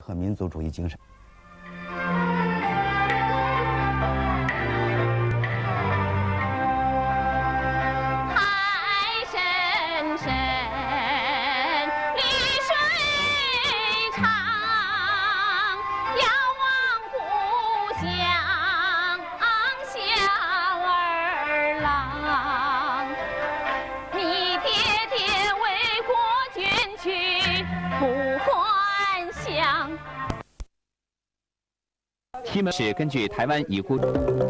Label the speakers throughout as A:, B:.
A: 和民族主义精神。
B: 海深深，绿水长，遥望故乡小儿郎。你爹爹为国捐躯不还乡。
C: 西门是根据台湾已故。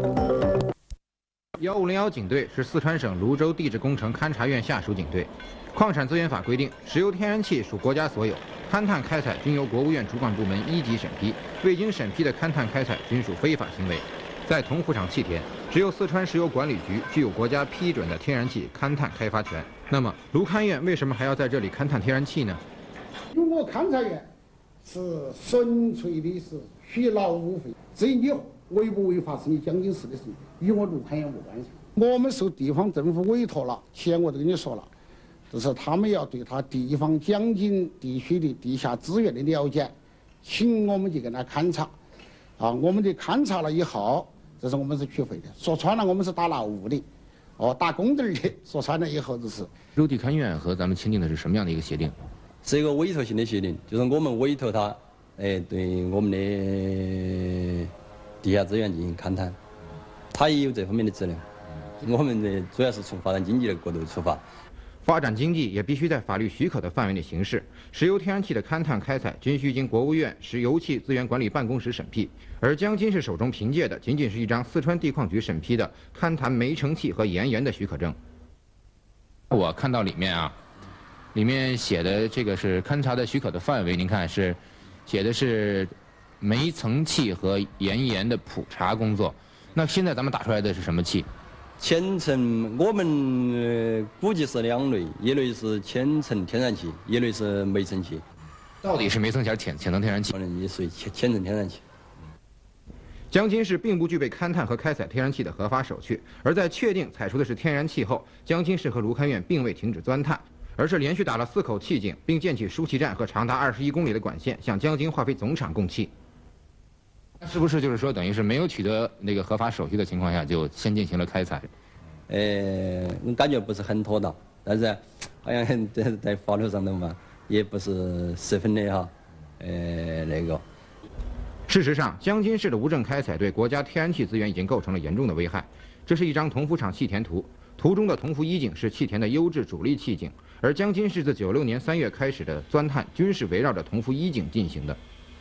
D: 1501警队是四川省泸州地质工程勘察院下属警队。矿产资源法规定，石油天然气属国家所有，勘探开采均由国务院主管部门一级审批，未经审批的勘探开采均属非法行为。在铜湖厂气田，只有四川石油管理局具有国家批准的天然气勘探开发权。那么，泸勘院为什么还要在这里勘探天然气呢？
E: 如果勘察院是纯粹的是虚劳无费，至于你违不违法是你江津市的事情，与我泸勘院无关系。我们受地方政府委托了，前我都跟你说了，就是他们要对他地方江津地区的地下资源的了解，请我们去跟他勘察。我们的勘察了以后，这是我们是取费的。说穿了，我们是打劳务的，打工资的。说穿了以后就是。
D: 泸地勘院和咱们签订的是什么样的一个协定？
F: 是一个委托性的协定，就是我们委托他，对我们的地下资源进行勘探，他也有这方面的责任。我们的主要是从发展经济的角度出发，
D: 发展经济也必须在法律许可的范围内行事。石油天然气的勘探开采均需经国务院石油气资源管理办公室审批，而江津市手中凭借的仅仅是一张四川地矿局审批的勘探煤成气和岩盐的许可证。
G: 我看到里面啊，里面写的这个是勘察的许可的范围，您看是写的是煤层气和岩盐的普查工作。那现在咱们打出来的是什么气？
F: 浅层我们估计是两类，一类是浅层天然气，一类是煤层气。
G: 到底是煤层气还是浅层天然气？
F: 可能也属于浅层天然气。
D: 江津市并不具备勘探和开采天然气的合法手续，而在确定采出的是天然气后，江津市和泸勘院并未停止钻探，而是连续打了4口气井，并建起输气站和长达21公里的管线向江津化肥总厂供气。
G: 是不是就是说，等于是没有取得那个合法手续的情况下，就先进行了开采？
F: 我感觉不是很妥当，但是好像在法律上头嘛，也不是十分的那个。
D: 事实上，江津市的无证开采对国家天然气资源已经构成了严重的危害。这是一张铜湖厂气田图，图中的铜湖一井是气田的优质主力气井，而江津市自96年3月开始的钻探均是围绕着铜湖一井进行的。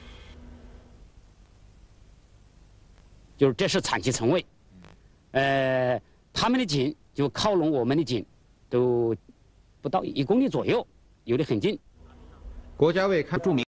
H: 就是这是产气层位，他们的井就靠拢我们的井，都不到1公里左右，有的很近。
D: 国家为著名。